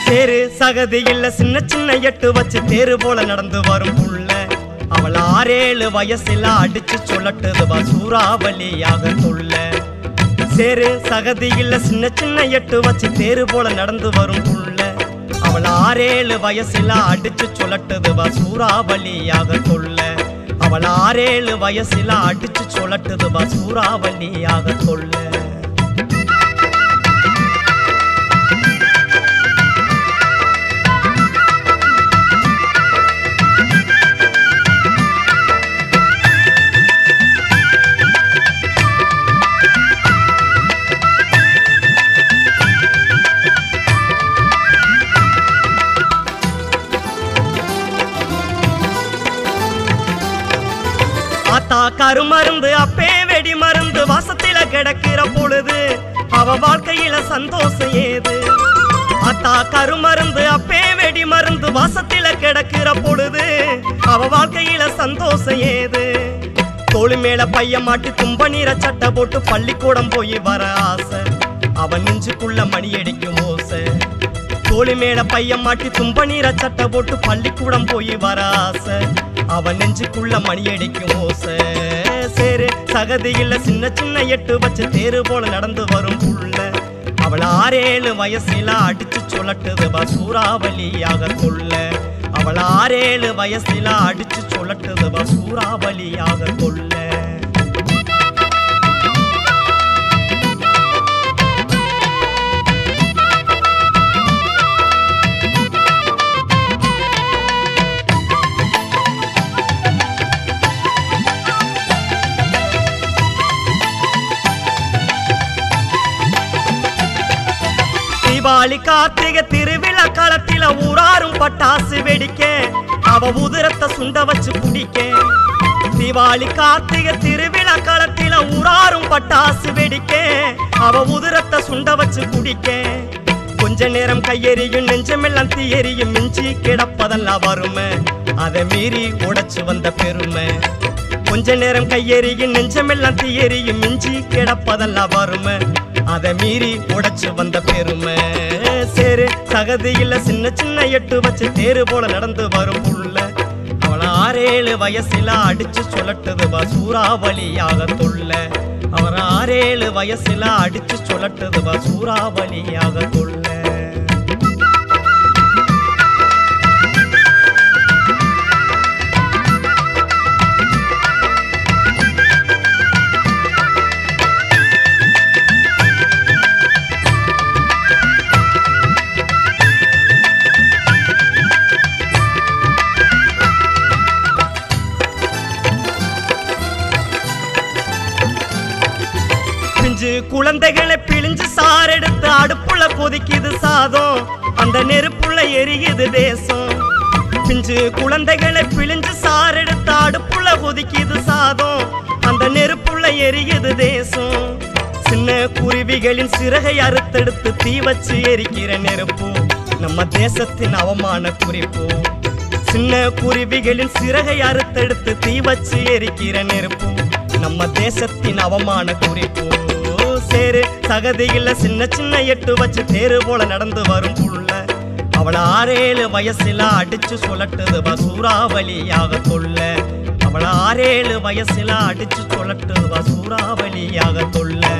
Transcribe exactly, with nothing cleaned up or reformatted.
சேரு சகதி இல்ல சின்ன சின்ன எட்டு வச்சு தேரு போல நடந்து வரும் புள்ள அவள் ஆறேழு வயசுல அடிச்சு சொல்லட்டுதுவா சூறாவளியாக துள்ள சேரு சகதி இல்ல சின்ன சின்ன எட்டு வச்சு தேரு போல நடந்து வரும் புள்ள அவள் ஆறேழு வயசுல அடிச்சு சொல்லட்டுதுவா சூறாவளியாக துள்ள அவள் ஆறேழு வயசுல அடிச்சு சொல்லட்டுதுவா சூறாவளியாக துள்ள ஆத்தா கருமருந்து அப்பே வெடி மருந்து வாசத்தில கிடக்கிற பொழுது அவ வாழ்க்கையில சந்தோஷம் ஏது ஆத்தா கருமருந்து அப்பே வெடி மருந்து வாசத்தில கிடக்கிற பொழுது அவ வாழ்க்கையில சந்தோஷம் ஏது தோளு மேல பைய மாட்டி தும்ப நீர சட்டை போட்டு பள்ளிக்கூடம் போய் வர ஆசை அவன் நெஞ்சுக்குள்ள மணி அடிக்கும் ஓசை தோளு மேல பைய மாட்டி தும்ப நீர சட்டை போட்டு பள்ளிக்கூடம் போய் வர ஆசை அவன் நெஞ்சுக்குள்ள மணி அடிக்கும் ஓசை சேரு சகதி இல்ல சின்ன சின்ன எட்டு வச்சு தேரு போல நடந்து வரும் புள்ள அவள் ஆறேழு வயசுல அடிச்சு சொல்லட்டுதுவா சூறாவளியாக கொள்ள அவள் ஆறேழு வயசுல அடிச்சு சொல்லட்டுதுவா சூறாவளியாக கொள்ள தீபாவளி கார்த்திகை திருவிழா காலத்தில ஊராரும் பட்டாசு வெடிக்க அவ உதிரத்தை சுண்ட வச்சு குடிக்க தீபாவளி கார்த்திகை திருவிழா காலத்தில ஊராரும் பட்டாசு வெடிக்க அவ உதிரத்தை சுண்ட வச்சு குடிக்க கொஞ்ச நேரம் கையெறியும் நெஞ்சமெல்லாம் தீயெறியும் மிஞ்சி கிடப்பதெல்லாம் வருமே அதை மீறி உடைச்சு வந்த பெருமை கொஞ்ச நேரம் கையெறியும் நெஞ்சமெல்லாம் தீயெறியும் மிஞ்சி கிடப்பதெல்லாம் வருமே அதை மீறி உடைச்சு வந்த பெருமை சேரு சகதி இல்ல சின்ன சின்ன எட்டு வச்சு தேரு போல நடந்து வரும் புள்ள அவள் ஆறேழு வயசுல அடிச்சு சொல்லட்டுதுவா சூறாவளியாக துள்ள அவர் ஆறேழு வயசுல அடிச்சு சொல்லட்டுதுவா சூறாவளியாக துள்ள குழந்தைகளை பிழிஞ்சு சார் எடுத்து அடுப்புல கொதிக்குது சாதம் அந்த நெருப்புள்ள எரியுது தேசம் பிஞ்சு குழந்தைகளை பிழிஞ்சு சார் எடுத்து அடுப்புல கொதிக்குது சாதம் அந்த நெருப்புள்ள எரியுது தேசம் சின்ன குருவிகளின் சிறகை அறுத்தெடுத்து தீ வச்சு எரிக்கிற நெருப்பு நம்ம தேசத்தின் அவமான குறிப்பு சின்ன குருவிகளின் சிறகை அறுத்தெடுத்து தீ வச்சு எரிக்கிற நெருப்பு நம்ம தேசத்தின் அவமான குறிப்பு சேரு சகதி இல்ல சின்ன சின்ன எட்டு வச்சு தேரு போல நடந்து வரும் புள்ள அவள் ஆறேழு வயசுல அடிச்சு சொல்லட்டுதுவா சூறாவளியாக கொள்ள அவள் ஆறேழு வயசுல அடிச்சு சொல்லட்டுதுவா சூறாவளியாக கொள்ள